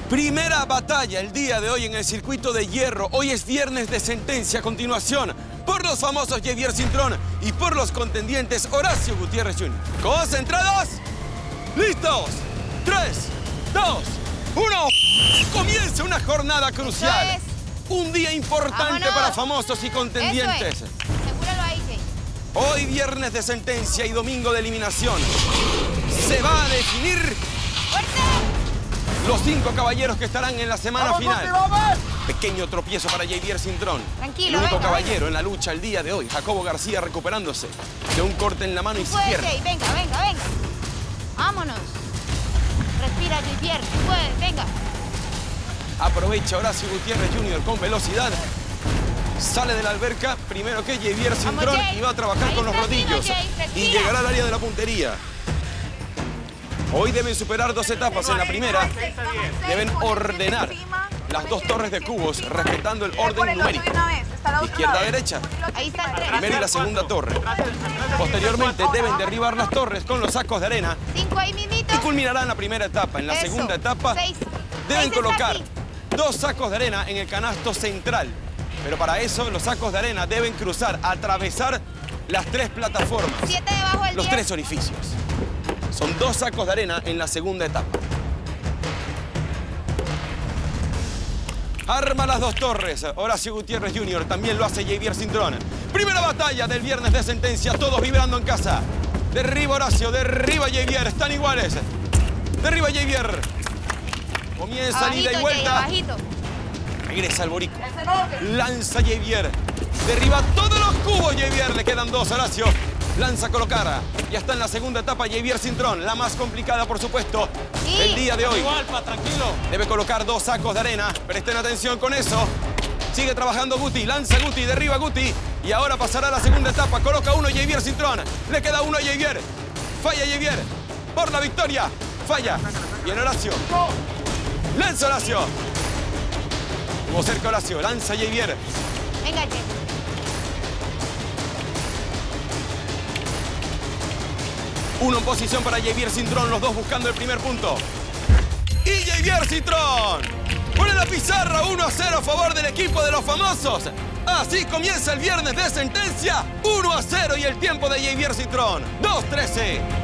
Primera batalla el día de hoy en el circuito de hierro. Hoy es viernes de sentencia. A continuación, por los famosos Javier Cintrón y por los contendientes Horacio Gutiérrez Jr. ¿Concentrados? ¿Listos? 3, 2, 1. Comienza una jornada crucial. Un día importante. ¡vámonos! Para famosos y contendientes. Asegúralo ahí, Jay. Hoy viernes de sentencia y domingo de eliminación. Se va a definir los 5 caballeros que estarán en la semana final. Pequeño tropiezo para Javier Cintrón. Tranquilo, el único venga, caballero en la lucha el día de hoy. Jacobo García recuperándose de un corte en la mano izquierda. Jay. Venga. Vámonos. Respira, Javier. Tú puedes, venga. Aprovecha Horacio Gutiérrez Jr. con velocidad. Sale de la alberca primero que Javier Cintrón y va a trabajar ahí con los rodillos. Y llegará al área de la puntería. Hoy deben superar 2 etapas. En la primera deben ordenar las 2 torres de cubos, respetando el orden numérico. Izquierda a derecha. Ahí está el tren. Primera y la segunda torre. Posteriormente deben derribar las torres con los sacos de arena. 5 ahí mismito. Y culminarán la primera etapa. En la segunda etapa 6. deben colocar 2 sacos de arena en el canasto central. Pero para eso los sacos de arena deben cruzar, atravesar las 3 plataformas. 7 debajo del 10. Los 3 orificios. Son 2 sacos de arena en la segunda etapa. Arma las 2 torres. Horacio Gutiérrez Jr. También lo hace Javier Cintrón. Primera batalla del viernes de sentencia. Todos vibrando en casa. Derriba Horacio, derriba Javier. Están iguales. Derriba Javier. Comienza Abajito, ida y vuelta. Jay, abajito. Regresa el borico. Lanza Javier. Derriba todos los cubos Javier. Le quedan 2, Horacio. Lanza a colocar. Ya está en la segunda etapa Javier Cintrón. La más complicada, por supuesto, el día de hoy. Tranquilo. Debe colocar 2 sacos de arena. Presten atención con eso. Sigue trabajando Guti. Lanza Guti. Derriba Guti. Y ahora pasará a la segunda etapa. Coloca 1 Javier Cintrón. Le queda 1 a Javier. Falla Javier. Por la victoria. Falla. Bien Horacio. Lanza Horacio. Estuvo cerca Horacio. Lanza Javier. Venga, Jay. Uno en posición para Javier Cintrón, los 2 buscando el primer punto. ¡Y Javier Cintrón! Pone la pizarra 1-0 a favor del equipo de los famosos. Así comienza el viernes de sentencia. 1-0 y el tiempo de Javier Cintrón. 2:13.